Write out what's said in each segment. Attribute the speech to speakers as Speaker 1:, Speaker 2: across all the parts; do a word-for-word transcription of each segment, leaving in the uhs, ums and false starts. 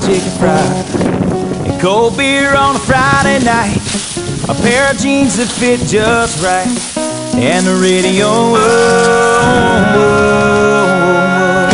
Speaker 1: chicken fried, and cold beer on a Friday night, a pair of jeans that fit just right, and the radio. Whoa, whoa,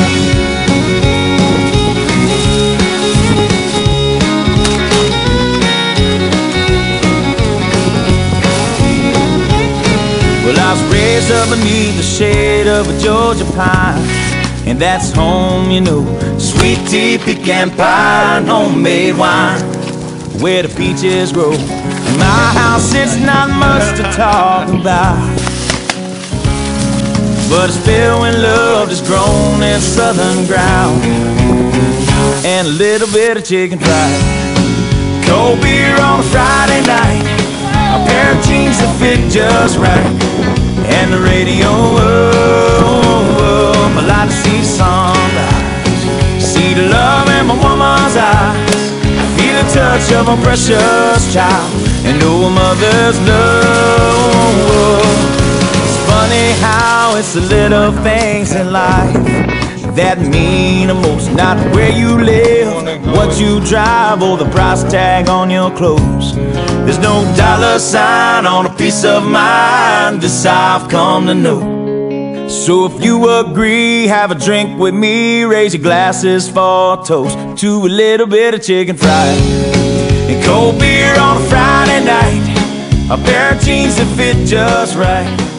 Speaker 1: well, I was raised up beneath the shade of a Georgia pine, and that's home, you know. Sweet tea, pecan pie, and homemade wine, where the peaches grow. In my house, it's not much to talk about, but it's filled with love that's grown in southern ground, and a little bit of chicken fried, cold beer on a Friday night, a pair of jeans that fit just right, and the radio. Whoa, I like to see sunrise, see the love in my woman's eyes, feel the touch of a precious child, and know a mother's love. It's funny how it's the little things in life that mean the most. Not where you live, what you drive, or the price tag on your clothes. There's no dollar sign on a piece of mind, this I've come to know. So if you agree, have a drink with me, raise your glasses for a toast to a little bit of chicken fried, and cold beer on a Friday night, a pair of jeans that fit just right.